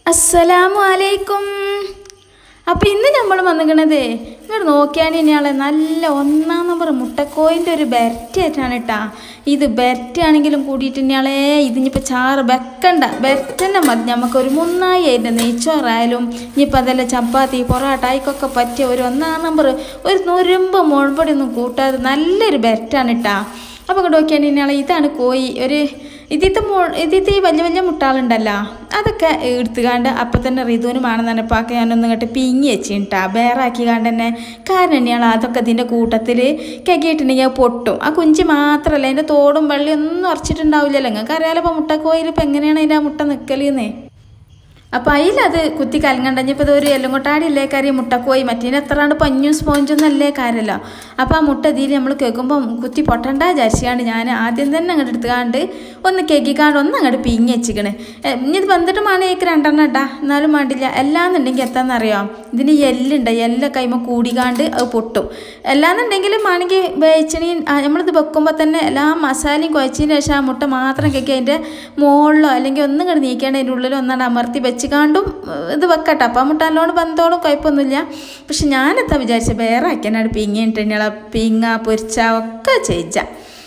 അസ്സലാമു അലൈക്കും. അപ്പോൾ ഇന്ന് നമ്മൾ വന്നിരിക്കണത് ഇങ്ങോട്ട് നോക്കിയാണ് ഇനിയാളെ നല്ല 1-ാം നമ്പർ മുട്ടക്കോയിൻ്റെ ഒരു ബെരറ്റായിട്ടാണ് കേട്ടാ. ഇത് ബെരറ്റാണെങ്കിലും കൂടിയിട്ട് ഇനിയാളെ ഇതിനിപ്പോൾ ചാറ് വെക്കണ്ട, ബെരറ്റന്നെ മതി. നമുക്കൊരു മുന്നായി അതിൻ്റെ നെയ്ച്ചോറായാലും ഇനിയിപ്പോൾ അതല്ല ചപ്പാത്തി പൊറോട്ട ആയിക്കൊക്കെ പറ്റിയ ഒരു 1-ാം നമ്പർ ഒരു നുരുമ്പ് മുഴുപൊടി ഒന്നും കൂട്ടാതെ നല്ലൊരു ബെരറ്റാണ് കേട്ടാ. അപ്പോൾ ഇങ്ങോട്ട് നോക്കിയാണ് ഇനിയാളെ ഇതാണ് കോഴി. ഒരു ഇതിത്തെ ഈ വലിയ വലിയ മുട്ടാളുണ്ടല്ലോ അതൊക്കെ എടുത്തുകാണ്ട് അപ്പം തന്നെ റിതുവിന് വേണമെന്ന് പറഞ്ഞപ്പോൾ ഞാനൊന്ന് ഇങ്ങോട്ട് പിങ്ങി വെച്ചിട്ടാ ബേറാക്കി കാണ്ട് തന്നെ. കാരണം തന്നെയാണ് അതൊക്കെ ഇതിൻ്റെ കൂട്ടത്തിൽ കെക്കിയിട്ടുണ്ടെങ്കിൽ അത് പൊട്ടും. ആ കുഞ്ചി മാത്രമല്ല അതിൻ്റെ തോടും വെള്ളിയും ഒന്നും ഉറച്ചിട്ടുണ്ടാവില്ലല്ലോ. നിങ്ങൾക്ക് അറിയാലോ ഇപ്പോൾ മുട്ടക്കോയിൽ ഇപ്പം എങ്ങനെയാണ് അതിൻ്റെ ആ മുട്ട നിൽക്കലെന്നേ. അപ്പോൾ അതിലത് കുത്തി കലങ്ങണ്ടഞ്ഞപ്പോൾ ഇതൊരു എല്ലാം കൊട്ടാടിയല്ലേ കാര്യം മുട്ടക്കോയി മറ്റേ എത്രാണ്ട് പഞ്ഞും സ്പോഞ്ചൊന്നും അല്ലേ കാര്യമല്ലോ. അപ്പോൾ ആ മുട്ട ഇതിൽ നമ്മൾ കേൾക്കുമ്പം കുത്തി പൊട്ടണ്ട വിചാരിച്ചാണ്ട് ഞാൻ ആദ്യം തന്നെ അങ്ങോട്ട് എടുത്തുകാണ്ട് ഒന്ന് കേക്കിക്കാണ്ട് ഒന്ന് അങ്ങോട്ട് പിങ്ങി വെച്ചിക്കണേ. ഇനി ഇത് വന്നിട്ട് വേണമെങ്കിൽ 2 ഇട്ടാ എന്നാലും വേണ്ടില്ല. എല്ലാന്നുണ്ടെങ്കിൽ എത്താന്നറിയാം ഇതിന് എല്ലുണ്ട്, എല്ലൊക്കെ കഴിയുമ്പോൾ കൂടിക്കാണ്ട് അത് പൊട്ടും. എല്ലാന്നുണ്ടെങ്കിലും വേണമെങ്കിൽ വേവിച്ചണി നമ്മളിത് വെക്കുമ്പോൾ തന്നെ എല്ലാ മസാലയും കുഴച്ചതിന് ശേഷം ആ മുട്ട മാത്രം കേൾക്കി അതിൻ്റെ മുകളിലോ അല്ലെങ്കിൽ ഒന്നും ഇങ്ങോട്ട് നീക്കേണ്ട അതിൻ്റെ ഉള്ളിലോ ഒന്നാണ് അമർത്തി വെച്ചുകാണ്ടും ഇത് വെക്കട്ടെ. അപ്പം മുട്ട നല്ലോണം ബന്ധോടും കുഴപ്പമൊന്നുമില്ല. പക്ഷെ ഞാനെത്താ വിചാരിച്ച വേറെ ആക്കാനാണ് പിങ്ങിയിട്ട് പിങ്ങ പൊരിച്ച ഒക്കെ ചെയ്യിച്ച.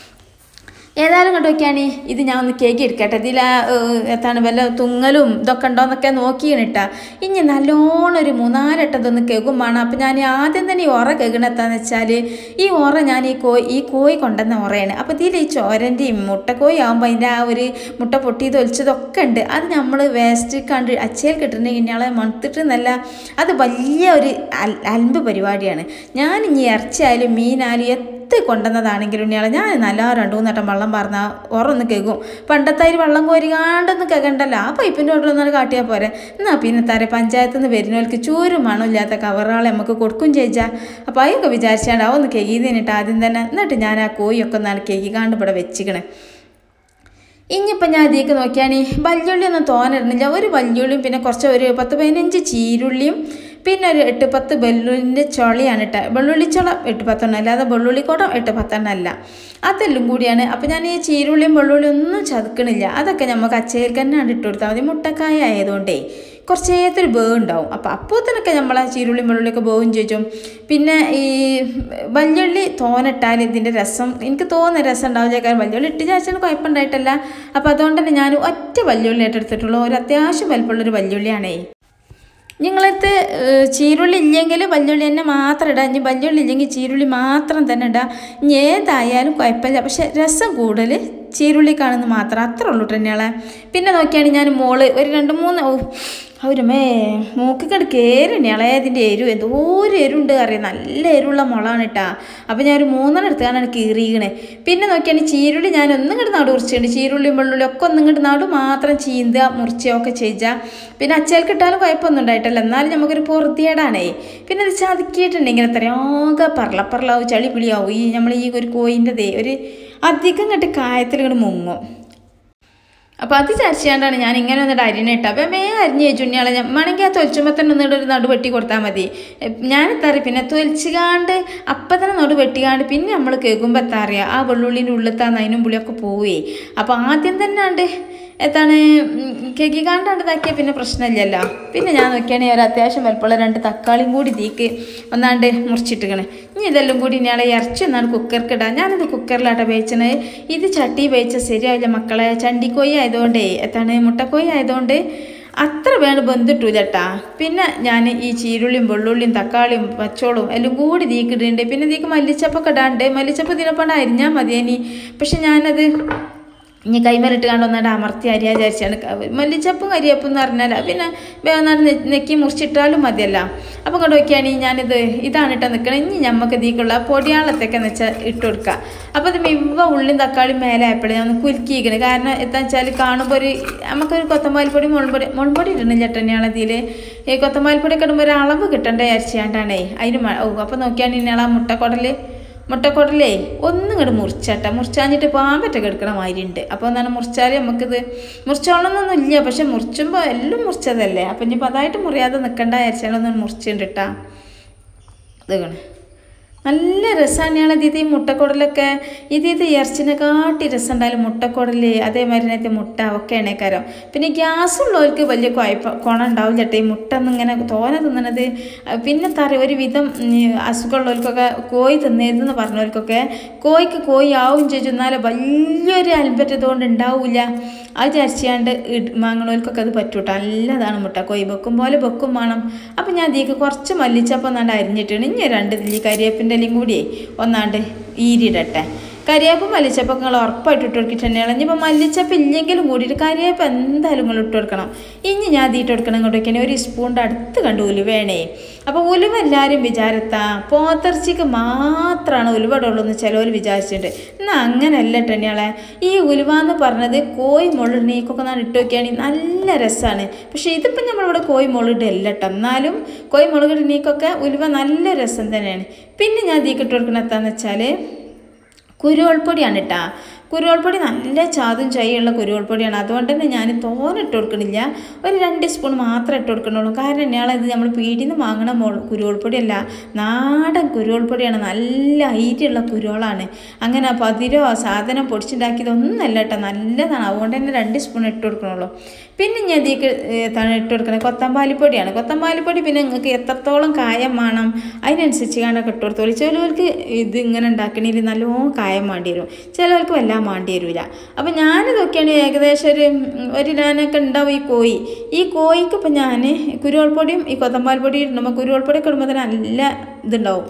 ഏതായാലും ഇങ്ങോട്ട് നോക്കിയാണ് ഇത് ഞാൻ ഒന്ന് കേക്ക് എടുക്കട്ടെ. ഇതിൽ എത്താണ് വല്ല തുങ്ങലും ഇതൊക്കെ ഉണ്ടോയെന്നൊക്കെ നോക്കിയിട്ടാ. ഇനി നല്ലോണം ഒരു 3-4 ഇട്ടതൊന്ന് കേൾക്കും വേണം. അപ്പം ഞാൻ ആദ്യം തന്നെ ഈ ഉറ കേൾക്കണെത്താന്ന് വെച്ചാൽ ഈ ഉറ ഞാൻ ഈ കോഴി കൊണ്ടുവന്ന ഉറയാണ്. അപ്പോൾ ഇതിൽ ഈ ചോരൻ്റെയും മുട്ടക്കോഴി ആകുമ്പോൾ അതിൻ്റെ ആ ഒരു മുട്ട പൊട്ടിയത് ഒലിച്ചതൊക്കെ ഉണ്ട്. അത് നമ്മൾ വേസ്റ്റ് കണ്ട് അച്ചയിൽ കിട്ടുന്നുണ്ടെങ്കിൽ ഇയാളെ മണത്തിട്ടെന്നല്ല, അത് വലിയ ഒരു അൽമ്പ് പരിപാടിയാണ്. ഞാൻ ഇനി ഇറച്ചിയായാലും മീനായാലും കൊണ്ടുവന്നതാണെങ്കിലും ഇയാളെ ഞാൻ നല്ല 2-3 വട്ടം വെള്ളം പറഞ്ഞാൽ ഉറന്ന് കേൾക്കും. പണ്ടത്തെ അതിൽ വെള്ളം കോരികാണ്ടൊന്നും കേൾക്കണ്ടല്ലോ. ആ പൈപ്പിൻ്റെ ഉള്ളിലൊന്നും കാട്ടിയാൽ പോരെ. എന്നാൽ പിന്നെ തര പഞ്ചായത്തിൽ നിന്ന് വരുന്നവർക്ക് ചൂരും മണമില്ലാത്ത കവറുകളെ നമുക്ക് കൊടുക്കും ചെയ്യിച്ചാൽ. അപ്പോൾ അതൊക്കെ വിചാരിച്ചാണ്ട് ഒന്ന് കേക്ക് തന്നിട്ട് ആദ്യം തന്നെ എന്നിട്ട് ഞാൻ ആ കോഴിയൊക്കെ ഒന്നാണ് കേക്കിക്കാണ്ട് ഇവിടെ വെച്ചിക്കണേ. ഇനിയിപ്പോൾ ഞാൻ ഇതിലേക്ക് നോക്കിയാണ് വല്യുള്ളി ഒന്നും തോന്നിടുന്നില്ല. ഒരു വല്യുള്ളിയും പിന്നെ കുറച്ച് ഒരു 10-15 ചീരുള്ളിയും പിന്നെ ഒരു 8-10 വെള്ളുള്ളിൻ്റെ ചുളയാണ് ഇട്ട. വെള്ളുള്ളിച്ചുള 8-10 അല്ലാതെ വെള്ളുള്ളിക്കോട്ടം 8-10 അല്ല, അതെല്ലാം കൂടിയാണ്. അപ്പോൾ ഞാൻ ഈ ചീരുള്ളിയും വെള്ളുള്ളിയും ഒന്നും ചതുക്കണില്ല. അതൊക്കെ നമുക്ക് അച്ചയിൽ തന്നെ ഇട്ട് കൊടുത്താൽ മതി. മുട്ടക്കായ ആയതുകൊണ്ടേ കുറച്ചേത്തൊരു ബേവ് ഉണ്ടാവും. അപ്പോൾ തന്നെ നമ്മളെ ചീരുള്ളിയും വെള്ളുള്ളിയൊക്കെ ബേവും ചോദിച്ചും. പിന്നെ ഈ വല്യുള്ളി തോനിട്ടാൽ ഇതിൻ്റെ രസം എനിക്ക് തോന്നുന്ന രസം ഉണ്ടാവില്ല. കാരണം വല്യുള്ളി ഇട്ട് ചാച്ചാൽ കുഴപ്പമുണ്ടായിട്ടല്ല. അപ്പോൾ അതുകൊണ്ട് തന്നെ ഞാൻ ഒറ്റ വല്യുള്ളി ആയിട്ട് എടുത്തിട്ടുള്ളൂ. ഒരു അത്യാവശ്യം വലുപ്പമുള്ളൊരു വല്യുള്ളിയാണേ. നിങ്ങളടുത്ത് ചീരുള്ളി ഇല്ലെങ്കിൽ വല്യുള്ളി തന്നെ മാത്രം ഇടാം. ഇനി വല്യുള്ളി ഇല്ലെങ്കിൽ ചീരുള്ളി മാത്രം തന്നെ ഇടാം. ഇനി ഏതായാലും കുഴപ്പമില്ല. പക്ഷെ രസം കൂടുതൽ ചീരുള്ളി കാണുന്നത് മാത്രം അത്രേ ഉള്ളൂ തന്നെയാളെ. പിന്നെ നോക്കിയാണ് ഞാൻ മോള് ഒരു 2-3 അവരുമേ മൂക്കിക്കട് കയറിയാളെ ഇതിൻ്റെ എരിവ് എന്തോരം എരുണ്ട് അറിയാം. നല്ല എരിവുള്ള മുളകാണ് കേട്ടാ. അപ്പോൾ ഞാൻ ഒരു 3 എടുത്താണ് കീറിയിക്കണേ. പിന്നെ നോക്കിയാണ് ചീരുള്ളി ഞാൻ ഒന്നും ഇങ്ങോട്ട് നടു മുറിച്ചിട്ടുണ്ട്. ചീരുള്ളിയും വെള്ളുള്ളിയും ഒക്കെ ഒന്നും ഇങ്ങോട്ട് നടു മാത്രം ചീന്തുക മുറിച്ചൊക്കെ ചെയ്യിച്ചാൽ പിന്നെ അച്ചയിൽ കിട്ടാലും കുഴപ്പമൊന്നും ഉണ്ടായിട്ടല്ല. എന്നാലും നമുക്കൊരു പൊറുതിയേടാണേ. പിന്നെ അത് ചതുക്കിയിട്ടുണ്ടെങ്കിൽ എത്രയാകെ പറളപ്പറലാവും ചളി പിളിയാവും. ഈ നമ്മൾ ഈ ഒരു കോയിൻ്റെ ഒരു അധികം കണ്ട് കായത്തിൽ ഇങ്ങോട്ട് മുങ്ങും. അപ്പോൾ അത് ചർച്ചയാണ്ടാണ് ഞാൻ ഇങ്ങനെ വന്നിട്ട് അരിഞ്ഞിട്ട്. അപ്പം അരിഞ്ഞ് ചുണ്ണിയാളെ വേണമെങ്കിൽ ആ തൊലിച്ചുമ്പോൾ തന്നെ ഒന്നിട്ട് ഒരു നടു വെട്ടി കൊടുത്താൽ മതി. ഞാൻ എത്താറിയ പിന്നെ തൊലിച്ചുകാണ്ട് അപ്പം തന്നെ നടു വെട്ടിക്കാണ്ട് പിന്നെ നമ്മൾ കേൾക്കുമ്പോൾ എത്താറിയ ആ വെള്ളുള്ളിൻ്റെ ഉള്ളിത്താന്ന് അതിനും പുളിയൊക്കെ പോവേ. അപ്പോൾ ആദ്യം തന്നെ ഉണ്ട് എത്താണ് കേക്കിക്കാണ്ടാണ്ട് ഇതാക്കിയാൽ പിന്നെ പ്രശ്നമില്ലല്ലോ. പിന്നെ ഞാൻ നോക്കിയാണെങ്കിൽ ഒരു അത്യാവശ്യം വലുപ്പമുള്ള 2 തക്കാളിയും കൂടി തീക്ക് ഒന്നാണ്ട് മുറിച്ചിട്ടിക്കണേ. ഇനി ഇതെല്ലാം കൂടി ഇയാളെ ഇറച്ചി ഒന്നാണ് കുക്കർക്ക് ഇടാം. ഞാനിത് കുക്കറിലാട്ടോ വേവിച്ചത്. ഇത് ചട്ടി വേവിച്ചാൽ ശരിയാവില്ല മക്കളെ. ചണ്ടിക്കോയി ആയതുകൊണ്ടേ എത്താണ് മുട്ടക്കോയി ആയതുകൊണ്ട് അത്ര വേണം ബന്ധിട്ടൂല കേട്ടാ. പിന്നെ ഞാൻ ഈ ചീരുള്ളിയും വെള്ളുള്ളിയും തക്കാളിയും പച്ചോളും എല്ലാം കൂടി തീക്കിടുന്നുണ്ട്. പിന്നെ തീക്ക് മല്ലിച്ചപ്പൊക്കെ ഇടാണ്ട്. മല്ലിച്ചപ്പ് ഇതിനെപ്പോണ്ട് അരിഞ്ഞാൽ മതി ഇനി. പക്ഷെ ഞാനത് ഇനി കൈമലിട്ട് കണ്ട് ഒന്നാണ്ട് അമർത്തി അരിയാ വിചാരിച്ചാണ്. മല്ലിച്ചപ്പും കരിയപ്പും എന്ന് പറഞ്ഞാൽ പിന്നെ വേന്നാണ്ട് നെക്കി മുറിച്ചിട്ടാലും മതിയല്ല. അപ്പം ഇങ്ങോട്ട് നോക്കിയാണെങ്കിൽ ഞാനിത് ഇതാണ് ഇട്ടാൽ നിൽക്കണം. ഇനി നമുക്ക് ഇതിക്കുള്ള പൊടിയാളത്തൊക്കെ വെച്ചാൽ ഇട്ട് കൊടുക്കുക. അപ്പോൾ ഇത് ഉള്ളിയും തക്കാളിയും മേലെ ആയപ്പോഴേ ഞാൻ കുലുക്കിയിരിക്കണേ. കാരണം എന്താണെന്ന് വെച്ചാൽ കാണുമ്പോൾ ഒരു നമുക്കൊരു കൊത്തമ്പാൽപ്പൊടി മുളമ്പൊടി ഇടണില്ല തന്നെയാണ് ഇതിൽ. ഈ കൊത്തമ്പാൽപ്പൊടിയൊക്കെ ഇടുമ്പോൾ ഒരു അളവ് കിട്ടേണ്ട വിചാരിച്ചാണ്ടാണേ അതിന്. അപ്പോൾ നോക്കിയാണെങ്കിൽ ഇയാൾ ആ മുട്ടക്കൊടലേ ഒന്നും ഇങ്ങോട്ട് മുറിച്ചാഞ്ഞിട്ട് പാമ്പറ്റൊക്കെ എടുക്കണ മാതിരി ഉണ്ട്. അപ്പോൾ എന്താണ് മുറിച്ചാൽ നമുക്കിത് മുറിച്ചോളണമെന്നൊന്നും ഇല്ല. പക്ഷെ മുറിച്ചുമ്പോൾ എല്ലാം മുറിച്ചതല്ലേ. അപ്പം ഇനിയിപ്പോൾ അതായിട്ട് മുറിയാതെ നിൽക്കേണ്ട വിചാരിച്ചാലൊന്നും മുറിച്ചിട്ടുണ്ട് കേട്ടാ. ഇതാണ് നല്ല രസമാണ് ഇത് ഈ മുട്ടക്കുടലൊക്കെ ഇത് ഇറച്ചിനെ കാട്ടി രസം ഉണ്ടായാലും മുട്ടക്കുടൽ അതേമാതിരി മുട്ട ഒക്കെ എണ്ണേക്കാരം. പിന്നെ ഗ്യാസുള്ളവർക്ക് വലിയ കുണം ഉണ്ടാവും ചേട്ടാ ഈ മുട്ട ഇങ്ങനെ തോനെ തിന്നണത്. പിന്നെ ഒരു വിധം അസുഖമുള്ളവർക്കൊക്കെ കോഴി തിന്നരുതെന്ന് പറഞ്ഞവർക്കൊക്കെ കോഴി ആവും ചോദിച്ചു എന്നാലും വലിയൊരു അൽബറ്റതുകൊണ്ട് ഉണ്ടാവില്ല അത് വിചാരിച്ചാണ്ട് വാങ്ങണവർക്കൊക്കെ അത് പറ്റൂട്ടോ. നല്ലതാണ് മുട്ട കോഴി വെക്കും പോലെ വെക്കും വേണം. അപ്പം ഞാൻ ഇതിലേക്ക് കുറച്ച് മല്ലിച്ചപ്പം ഒന്നാണ്ട് അരിഞ്ഞിട്ടാണ് ഇനി 2 ഇല്ലി കരിവേപ്പിൻ്റെ എല്ലാം കൂടി ഒന്നാണ്ട് ഈരിടട്ടെ. കരിവേപ്പ് മല്ലിച്ചപ്പം നിങ്ങൾ ഉറപ്പായിട്ട് ഇട്ട് കൊടുക്കിട്ടുണ്ടെങ്കിൽ ഇനിയിപ്പോൾ മല്ലിച്ചപ്പം ഇല്ലെങ്കിലും കൂടിയിട്ട് കരിവേപ്പ് എന്തായാലും നിങ്ങൾ ഇട്ട് കൊടുക്കണം. ഇനി ഞാൻ അത് ഇട്ട് കൊടുക്കണം ഇങ്ങോട്ട് വയ്ക്കണേ 1 സ്പൂണിൻ്റെ അടുത്ത് കണ്ട് ഉലുവേണേ. അപ്പോൾ ഉലുവ എല്ലാവരും വിചാരത്താ പോത്തിറച്ചിക്ക് മാത്രമാണ് ഉലുവടുള്ളൂ എന്ന് ചിലവർ വിചാരിച്ചിട്ടുണ്ട്. എന്നാൽ അങ്ങനെയല്ല ടെണ്ണിയാളെ. ഈ ഉലുവ എന്ന് പറഞ്ഞത് കോഴി മുളിടണീക്കൊക്കെ ഞാൻ ഇട്ട് വയ്ക്കുകയാണെങ്കിൽ നല്ല രസമാണ്. പക്ഷേ ഇതിപ്പം നമ്മളിവിടെ കോഴി മുളിടല്ല കേട്ടോ. എന്നാലും കോഴി മുളകിടണീക്കൊക്കെ ഉലുവ നല്ല രസം തന്നെയാണ്. പിന്നെ ഞാൻ ഇതിലേക്ക് ഇട്ട് കൊടുക്കണം എന്താണെന്ന് വെച്ചാൽ കുരുവൾപ്പൊടിയാണ് കേട്ടോ. കുരുവൾപ്പൊടി നല്ല ചാതും ചായയുള്ള കുരുവൾപ്പൊടിയാണ്. അതുകൊണ്ട് തന്നെ ഞാൻ തോനെ ഇട്ട് കൊടുക്കണില്ല. 2 സ്പൂൺ മാത്രമേ ഇട്ട് കൊടുക്കണുള്ളൂ. കാരണം ഇത് നമ്മൾ പീടിയിൽ നിന്ന് വാങ്ങണ കുരുവൾപ്പൊടിയല്ല, നാടൻ കുരുവൾപ്പൊടിയാണ്. നല്ല ഹൈറ്റുള്ള കുരുവളാണ്. അങ്ങനെ പതിരോ സാധനം പൊടിച്ചുണ്ടാക്കിയതൊന്നുമല്ല കേട്ടോ, നല്ലതാണ്. അതുകൊണ്ട് തന്നെ 2 സ്പൂൺ ഇട്ട് കൊടുക്കണുള്ളൂ. പിന്നെ ഞാൻ ഇതിലേക്ക് ഇട്ട് കൊടുക്കുന്നത് കൊത്തമ്പാലിപ്പൊടിയാണ്. കൊത്തമ്പാലിപ്പൊടി പിന്നെ നിങ്ങൾക്ക് എത്രത്തോളം കായം വേണം അതിനനുസരിച്ച് കാണൊക്കെ ഇട്ട് കൊടുത്തോളൂ. ചിലവർക്ക് ഇത് ഇങ്ങനെ ഉണ്ടാക്കണമെങ്കിൽ നല്ലോണം കായം വേണ്ടി വരും, ചിലവർക്ക് വല്ല വേണ്ടി വരില്ല. അപ്പം ഞാനിതൊക്കെയാണ് ഏകദേശം ഒരു ഞാനൊക്കെ ഉണ്ടാവും. ഈ കോഴിക്ക് ഇപ്പം ഞാൻ കുരുവൾപ്പൊടിയും ഈ കൊത്തമ്പാൽപ്പൊടിയും ഇടുമ്പോൾ കുരുവൾപ്പൊടിയൊക്കെ ഇടുമ്പോൾ തന്നെ നല്ല ഇതുണ്ടാവും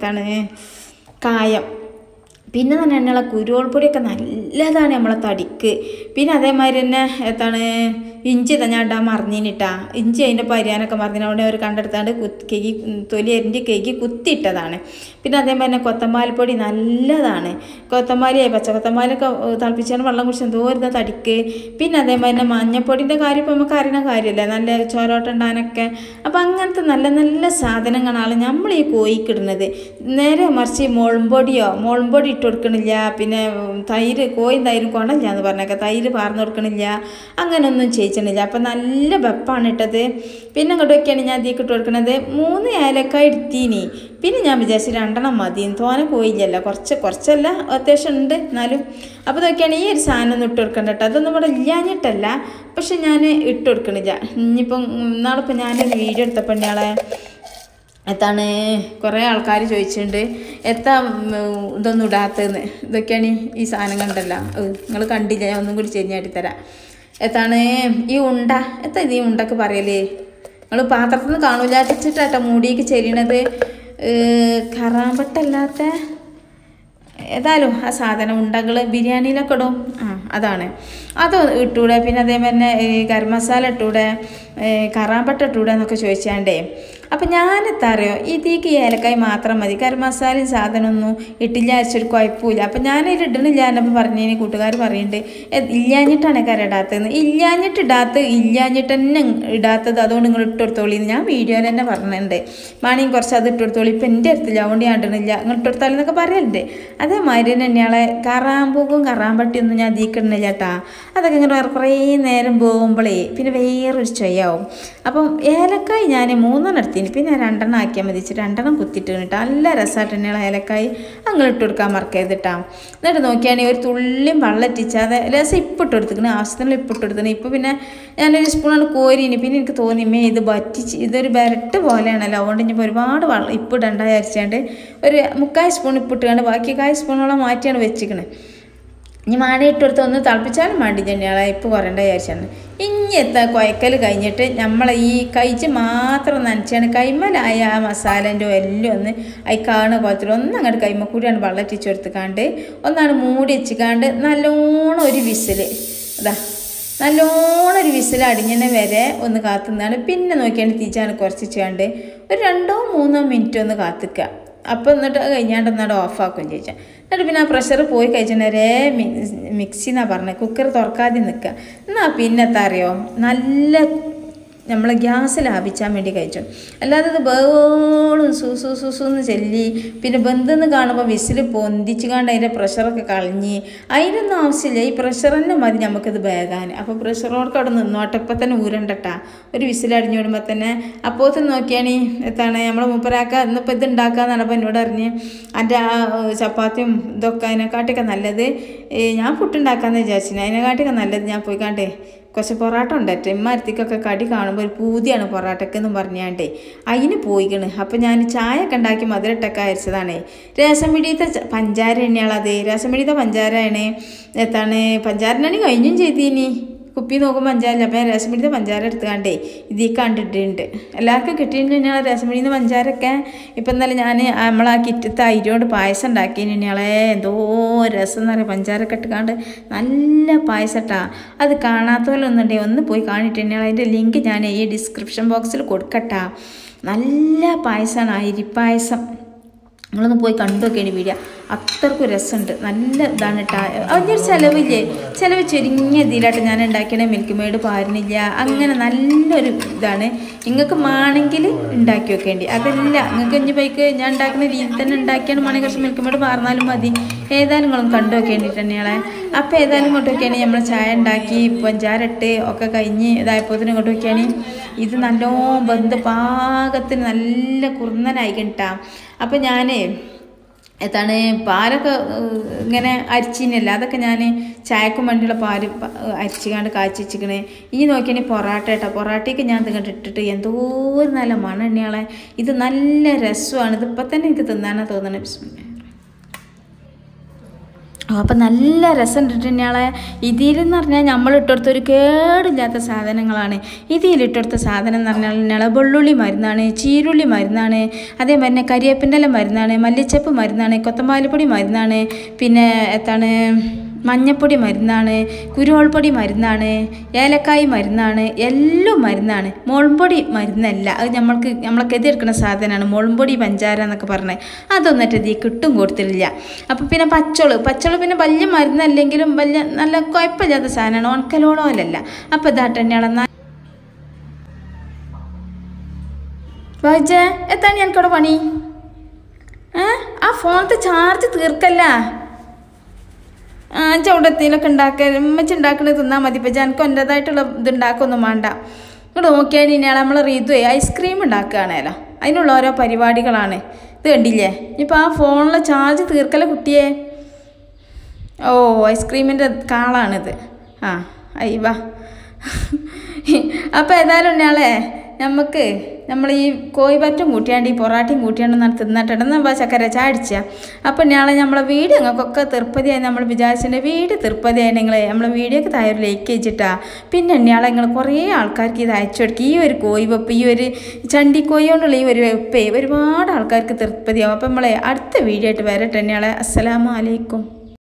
കായം. പിന്നെ തന്നെ എന്നുള്ള കുരുവൾപ്പൊടിയൊക്കെ നല്ലതാണ് നമ്മളെ തടിക്ക്. പിന്നെ അതേമാതിരി തന്നെ ഇഞ്ചി ഞാൻ ഇടാൻ മറിഞ്ഞിട്ടാ. ഇഞ്ചി അതിൻ്റെ പരിയാനൊക്കെ മറിഞ്ഞിട്ട് അവിടെ അവർ കണ്ടെടുത്താണ്ട് തൊലി അരിഞ്ഞ് കേക്ക് കുത്തിയിട്ടതാണ്. പിന്നെ അതേമാതിരി തന്നെ കൊത്തമ്പാലിപ്പൊടി നല്ലതാണ്. പച്ചക്കൊത്തമ്പാലൊക്കെ തിളപ്പിച്ചാൽ വെള്ളം കുടിച്ച് എന്തോ ഒരു തടിക്ക്. പിന്നെ അതേമാതിരി തന്നെ മഞ്ഞപ്പൊടിൻ്റെ കാര്യം ഇപ്പം നമുക്ക് അറിയുന്ന കാര്യമല്ലേ, നല്ല ചോരോട്ടം ഉണ്ടാകാനൊക്കെ. അപ്പം അങ്ങനത്തെ നല്ല നല്ല സാധനങ്ങളാണ് നമ്മൾ ഈ കോഴിക്ക് ഇടുന്നത്. നേരെ മറിച്ച് മുളമ്പൊടി ഇട്ട് കൊടുക്കണില്ല. പിന്നെ കോയും തൈരും കൊണ്ടില്ല എന്ന് പറഞ്ഞേക്കാം, തൈര് പാർന്ന് കൊടുക്കണില്ല, അങ്ങനെയൊന്നും ചെയ്യിച്ചണില്ല. അപ്പം നല്ല വെപ്പാണ് ഇട്ടത്. പിന്നെ ഇങ്ങോട്ട് വയ്ക്കുകയാണ് ഞാൻ ഇതിലേക്ക് ഇട്ട് കൊടുക്കുന്നത് 3 ഏലക്കായ എടുത്തീനി. പിന്നെ ഞാൻ വിചാരിച്ചു 2 മതി, തോനെ കോയില്ലല്ലോ, കുറച്ചല്ല അത്യാവശ്യം ഉണ്ട് എന്നാലും. അപ്പോൾ ഇതൊക്കെയാണ് ഈ ഒരു സാധനം ഒന്നും ഇട്ട് കൊടുക്കണ്ട കേട്ടോ. അതൊന്നും ഇവിടെ ഇല്ലാഞ്ഞിട്ടല്ല, പക്ഷെ ഞാൻ ഇട്ട് കൊടുക്കണില്ല. ഇനിയിപ്പം നാളിപ്പോൾ ഞാനൊരു വീഡിയോ എടുത്തപ്പോൾ ഞങ്ങളെ കുറേ ആൾക്കാർ ചോദിച്ചിട്ടുണ്ട് ഇതൊന്നും ഇടാത്തതെന്ന്. ഇതൊക്കെയാണ് ഈ സാധനം കണ്ടല്ല, നിങ്ങൾ കണ്ടില്ല, ഞാൻ ഒന്നും കൂടി ചെഞ്ഞാട്ടിത്തരാം. ഈ ഉണ്ട ഇത് ഈ ഉണ്ടക്ക് പറയലേ, നിങ്ങൾ പാത്രത്തിൽ നിന്ന് കാണൂലാച്ചിട്ടാട്ടോ മൂടിക്ക് ചെരിയണത്. കറാമ്പട്ടല്ലാത്ത ഏതായാലും ആ സാധനം ഉണ്ടകൾ ബിരിയാണിയിലൊക്കെ ഇടും, അതാണ്. അത് ഇട്ടൂടെ. പിന്നെ അതേമാതിരി തന്നെ ഗരം മസാല ഇട്ടൂടെ, കറാമ്പട്ട ഇട്ടൂടെ എന്നൊക്കെ ചോദിച്ചാണ്ടേ. അപ്പം ഞാനെത്താറിയോ ഇതിലേക്ക് ഏലക്കായ മാത്രം മതി, ഗരം മസാലയും സാധനമൊന്നും ഇട്ടില്ല അരച്ചൊരു കുഴപ്പമില്ല. അപ്പം ഞാനതിൽ ഇടണില്ല എന്നപ്പോൾ പറഞ്ഞതിന് കൂട്ടുകാർ പറയുന്നുണ്ട് ഇല്ലാഞ്ഞിട്ടാണ് കരടാത്തതെന്ന്. ഇല്ലാഞ്ഞിട്ട് തന്നെ ഇടാത്തത്, അതുകൊണ്ട് നിങ്ങൾ ഇട്ട് കൊടുത്തോളിന്ന് ഞാൻ വീഡിയോയിൽ തന്നെ പറഞ്ഞിട്ടുണ്ട്. വേണമെങ്കിൽ കുറച്ച് അത് ഇട്ട് കൊടുത്തോളി, ഇപ്പം എൻ്റെ അടുത്തില്ല അതുകൊണ്ട് ഞാൻ ഇടണില്ല, നിങ്ങൾ ഇട്ട് കൊടുത്തോളി എന്നൊക്കെ പറയലുണ്ട്. അതേമാതിരി തന്നെ ഞങ്ങളെ കറാമ്പൂക്കും കറാമ്പട്ടിയൊന്നും ഞാൻ അതിക്കിടണില്ല ചേട്ടാ. അതൊക്കെ ഇങ്ങനെ കുറേ നേരം പോകുമ്പോഴേ പിന്നെ വേറൊരു ചൊയ്യാവും. അപ്പം ഏലക്കായ് ഞാൻ 3 എടുത്തിന്, പിന്നെ 2 ആക്കിയാൽ മതി. 2 കുത്തിയിട്ട് കേട്ടോ, നല്ല രസമായിട്ട് തന്നെയുള്ള ഏലക്കായ് അങ്ങനെ ഇട്ട് കൊടുക്കാൻ മറക്കരുത് കേട്ടോ. എന്നിട്ട് നോക്കിയാണെങ്കിൽ ഒരു തുള്ളിയും വെള്ളറ്റിച്ചാതെ രസം ഇപ്പിട്ട് കൊടുത്തിക്കണേ, ആവശ്യത്തിന് ഇപ്പിട്ട് കൊടുത്തിന്. ഇപ്പോൾ പിന്നെ ഞാനൊരു സ്പൂണാണ് കോരിന്. പിന്നെ എനിക്ക് തോന്നി ഇത് ഇതൊരു ബരട്ട് പോലെയാണല്ലോ, അതുകൊണ്ട് ഇനിയിപ്പോൾ ഒരുപാട് ഇപ്പിടണ്ട വിചാരിച്ചാണ്ട് ഒരു 3/4 സ്പൂൺ ഇപ്പിട്ടുകൊണ്ട് ബാക്കി 1/4 സ്പൂണോളം മാറ്റിയാണ് വെച്ചിക്കണേ. ഇനി മാണ ഇട്ട് കൊടുത്ത് ഒന്ന് തിളപ്പിച്ചാലും വേണ്ടി തന്നെയാണ് ഇപ്പോൾ കുറേണ്ട വിചാരിച്ചാണ്. ഇനി കുഴക്കൽ കഴിഞ്ഞിട്ട് നമ്മളെ ഈ കഴിച്ച് മാത്രം നനച്ചാണ് കൈമലായ ആ മസാലേൻ്റെ എല്ലാം ഒന്ന് കാണുന്ന കുളത്തിൽ അങ്ങോട്ട് കൈമ കൂടിയാണ് വെള്ളറ്റിച്ച് കൊടുത്തുകാണ്ട് ഒന്നാണ് മൂടി വെച്ചുകാണ്ട് നല്ലോണം ഒരു വിസിൽ അടിഞ്ഞതിനെ വരെ ഒന്ന് കാത്തുന്നതാണ്. പിന്നെ നോക്കിയാണ്ട് തീച്ചാണ് കുറച്ച് വെച്ചുകാണ്ട് ഒരു 2-3 മിനിറ്റ് ഒന്ന് കാത്തിക്കുക. അപ്പോൾ എന്നിട്ട് കഴിഞ്ഞാണ്ട് ഒന്നാട് ഓഫാക്കുകയും ചോദിച്ചാൽ. എന്നിട്ട് പിന്നെ ആ പ്രഷർ പോയി കഴിച്ചാൽ മിക്സി എന്നാണ് പറഞ്ഞത്, കുക്കർ തുറക്കാതെ നിൽക്കുക. എന്നാൽ പിന്നെ അറിയോ നല്ല നമ്മൾ ഗ്യാസ് ലാഭിച്ചാൻ വേണ്ടി കഴിച്ചു. അല്ലാതെ ഇത് വേവോളും സൂന്ന് ചെല്ലി പിന്നെ ബന്ധെന്ന് കാണുമ്പോൾ വിസിൽ പൊന്തിച്ച് കണ്ട് അതിൻ്റെ പ്രഷറൊക്കെ കളഞ്ഞ് അതിനൊന്നും ആവശ്യമില്ല. ഈ പ്രഷർ തന്നെ മതി നമുക്കിത് വേകാൻ. അപ്പോൾ പ്രഷറോടൊക്കെ അവിടെ നിന്നോട്ടെ, ഇപ്പം തന്നെ ഊരണ്ടട്ടാ. ഒരു വിസിലടിഞ്ഞു വിടുമ്പോൾ തന്നെ അപ്പോഴത്തെ നോക്കിയാണ് എത്താണ് നമ്മൾ മൂപ്പരാക്ക ഇന്നിപ്പോൾ ഇത് ഉണ്ടാക്കാന്ന് പറഞ്ഞപ്പോൾ എന്നോട് അറിഞ്ഞ് എൻ്റെ ആ ചപ്പാത്തിയും ഇതൊക്കെ അതിനെക്കാട്ടിയൊക്കെ നല്ലത് ഞാൻ പുട്ടുണ്ടാക്കാമെന്ന് വിചാരിച്ചു. അതിനെക്കാട്ടിയൊക്കെ നല്ലത് ഞാൻ പോയി കണ്ടേ കുറച്ച് പൊറാട്ട ഉണ്ടട്ടെ ഇമ്മരത്തിക്കൊക്കെ കടി കാണുമ്പോൾ ഒരു പൂതിയാണ് പൊറാട്ടക്കെന്ന് പറഞ്ഞാണ്ടേ അതിന് പോയിക്കണ്. അപ്പോൾ ഞാൻ ചായ ഒക്കെ ഉണ്ടാക്കി മധുരട്ടൊക്കെ അയച്ചതാണ്. രസം പിടിയത്തെ പഞ്ചാര തന്നെയാളത്. രസം പിടിയത്തെ പഞ്ചാരയാണ് എത്താണ് പഞ്ചാരനാണ് കഴിഞ്ഞും ചെയ്തിനി. കുപ്പി നോക്കുമ്പോൾ പഞ്ചാരല്ല. അപ്പോൾ ഞാൻ രസം പിടിയത്തെ പഞ്ചാര എടുത്തുകാണ്ടേ ഇതിൽ കണ്ടിട്ടുണ്ട്. എല്ലാവർക്കും കിട്ടിയിട്ടുണ്ടെങ്കിൽ രസം പിടിയുന്ന പഞ്ചാരൊക്കെ ഇപ്പം എന്നാലും ഞാൻ നമ്മളാ കിറ്റത്തെ അരിയോട് പായസം ഉണ്ടാക്കിയിട്ടുണ്ടെങ്കിളെ എന്തോ രസം എന്ന് പറയുക. പഞ്ചാരൊക്കെ ഇട്ടുകാണ്ട് നല്ല പായസട്ടാ. അത് കാണാത്ത പോലെ ഒന്നുണ്ടെങ്കിൽ ഒന്ന് പോയി കാണിട്ടുണ്ടെങ്കിൽ അതിൻ്റെ ലിങ്ക് ഞാൻ ഈ ഡിസ്ക്രിപ്ഷൻ ബോക്സിൽ കൊടുക്കട്ടാ. നല്ല പായസമാണ്, അരിപ്പായസം. നിങ്ങളൊന്ന് പോയി കണ്ടുനോക്കേണ്ടി വീഡിയോ. അത്രക്കും രസമുണ്ട്, നല്ല ഇതാണ് കേട്ടോ. അതിൻ്റെ ചിലവില്ലേ, ചിലവ് ചുരുങ്ങിയ ഇതിലായിട്ട് ഞാൻ ഉണ്ടാക്കിയ മിൽക്ക് മെയ്ഡ് പാരുന്നില്ല. അങ്ങനെ നല്ലൊരു ഇതാണ്. നിങ്ങൾക്ക് വേണമെങ്കിൽ ഉണ്ടാക്കി വെക്കേണ്ടി. അതല്ല നിങ്ങൾക്ക് ഇഞ്ചി പൈക്ക് ഞാൻ ഉണ്ടാക്കുന്ന രീതി തന്നെ ഉണ്ടാക്കിയാണ് വേണമെങ്കിൽ കുറച്ച് മിൽക്ക് മെയ്ഡ് പാർന്നാലും മതി. ഏതായാലും നിങ്ങളൊന്ന് കണ്ടു വെക്കേണ്ടിട്ട് തന്നെയാളെ. അപ്പോൾ ഏതായാലും ഇങ്ങോട്ട് വെക്കുകയാണെങ്കിൽ നമ്മൾ ചായ ഉണ്ടാക്കി പഞ്ചാരട്ട് ഒക്കെ കഴിഞ്ഞ് ഇതായപ്പോഴത്തേനും ഇങ്ങോട്ട് വെക്കുകയാണെങ്കിൽ ഇത് നല്ലോണം ബന്ധ പാകത്തിന് നല്ല കുറുന്നനായിക്കിട്ടാ. അപ്പം ഞാൻ എത്താണ് പാലൊക്കെ ഇങ്ങനെ അരിച്ചിനല്ല, അതൊക്കെ ഞാൻ ചായക്കും വേണ്ടിയുള്ള പാല് അരിച്ചുകാണ്ട് കാച്ചി വെച്ചിക്കണേ. ഈ നോക്കിയാണെങ്കിൽ പൊറാട്ട കേട്ടോ. പൊറാട്ടയ്ക്ക് ഞാൻ ഇതിങ്ങോട്ട് ഇട്ടിട്ട് എന്തോ ഒരു നല്ല മണം എണ്ണയാളെ. ഇത് നല്ല രസമാണ്. ഇതിപ്പം തന്നെ എനിക്ക് തിന്നാനാണ് തോന്നണേ. അപ്പം നല്ല രസം ഇട്ടിട്ടുണ്ടെയാളെ. ഇതിലെന്ന് പറഞ്ഞാൽ നമ്മൾ ഇട്ടെടുത്തൊരു കേടില്ലാത്ത സാധനങ്ങളാണ്. ഇതിലിട്ടെടുത്ത സാധനം എന്ന് പറഞ്ഞാൽ വെള്ളുള്ളി മരുന്നാണ്, ചീരുള്ളി മരുന്നാണ്, അതേമാതിരി തന്നെ കരിവേപ്പിൻ്റെ ഇല മരുന്നാണ്, മല്ലിച്ചപ്പ് മരുന്നാണ്, കൊത്തമ്പാലിപ്പൊടി മരുന്നാണ്, പിന്നെ എത്താണ് മഞ്ഞപ്പൊടി മരുന്നാണ്, കുരുമുളക് മരുന്നാണ്, ഏലക്കായ് മരുന്നാണ്, എല്ലാം മരുന്നാണ്. മുളമ്പൊടി മരുന്നല്ല, അത് നമ്മളൊക്കെ എതിർക്കുന്ന സാധനമാണ്. മുളമ്പൊടി പഞ്ചാര എന്നൊക്കെ പറഞ്ഞത് അതൊന്നിട്ട് ഇത് കിട്ടും കൊടുത്തിട്ടില്ല. അപ്പം പിന്നെ പച്ചോള് പിന്നെ വലിയ മരുന്നല്ലെങ്കിലും വലിയ നല്ല കുഴപ്പമില്ലാത്ത സാധനമാണ്, ഉണക്കലോളമല്ല. അപ്പം ഇതാട്ട് തന്നെയാണ് വായിച്ചേ. എത്താണ് എനിക്കവിടെ പണി? ആ ഫോണത്തെ ചാർജ് തീർക്കല്ല. ചവിടത്തിലൊക്കെ ഉണ്ടാക്കാൻ ഉമ്മച്ച് ഉണ്ടാക്കണത് തിന്നാൽ മതി. ഇപ്പം എനിക്ക് എൻ്റേതായിട്ടുള്ള ഇത് ഉണ്ടാക്കൊന്നും വേണ്ട. ഇങ്ങോട്ട് നോക്കിയാൽ ഇനിയാണ് നമ്മൾ റീതു ഐസ്ക്രീം ഉണ്ടാക്കുകയാണല്ലോ, അതിനുള്ള ഓരോ പരിപാടികളാണ്. ഇത് കണ്ടില്ലേ, ഇപ്പം ആ ഫോണിലെ ചാർജ് തീർക്കല കുട്ടിയെ. ഓ ഐസ്ക്രീമിൻ്റെ കാളാണിത്. അയ്യവാ. അപ്പോൾ ഏതായാലും ഞാളെ നമ്മൾ ഈ കോഴിപ്പറ്റും കൂട്ടിയാണ്ട് ഈ പൊറാട്ടയും കൂട്ടിയാണ്ട് തിന്നിട്ടുണ്ടെന്ന് ചക്കര ചാടിച്ച. അപ്പം ഞാളെ നമ്മളെ വീഡിയോ നിങ്ങൾക്കൊക്കെ തൃപ്പതിയായി നമ്മൾ വിചാരിച്ചതിൻ്റെ വീഡിയോ തൃപ്പതിയായി നമ്മളെ വീഡിയോക്ക് താഴെ ഒരു ലൈക്ക് വെച്ചിട്ടാ. പിന്നെ ഞാളെ നിങ്ങൾ കുറേ ആൾക്കാർക്ക് ഇത് അയച്ചു കൊടുക്കുക. ഈ ഒരു കോഴി വെപ്പ്, ഈ ഒരു ചണ്ടിക്കോഴി കൊണ്ടുള്ള ഈ ഒരു വെപ്പേ ഒരുപാട് ആൾക്കാർക്ക് തൃപ്പതിയാവും. അപ്പം നമ്മളെ അടുത്ത വീഡിയോ ആയിട്ട് വരട്ടെ. ഞാളെ അസ്സലാമു അലൈക്കും.